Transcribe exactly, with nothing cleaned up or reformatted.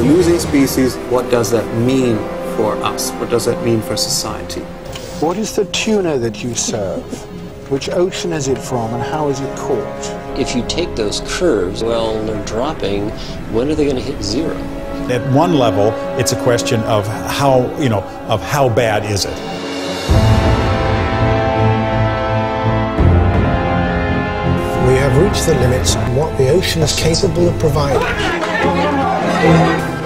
losing species, what does that mean for us? What does that mean for society? What is the tuna that you serve? Which ocean is it from and how is it caught? If you take those curves, well, they're dropping. When are they going to hit zero? At one level, it's a question of how, you know, of how bad is it? We have reached the limits of what the ocean is capable of providing.